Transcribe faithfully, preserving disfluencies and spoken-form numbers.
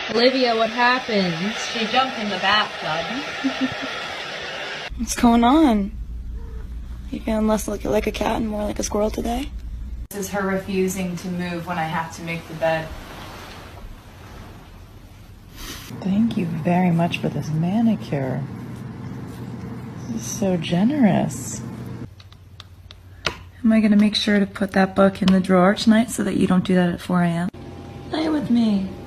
Olivia, what happened? She jumped in the bathtub. What's going on? You feeling less like, like a cat and more like a squirrel today? This is her refusing to move when I have to make the bed. Thank you very much for this manicure. This is so generous. Am I going to make sure to put that book in the drawer tonight so that you don't do that at four a m? Play with me.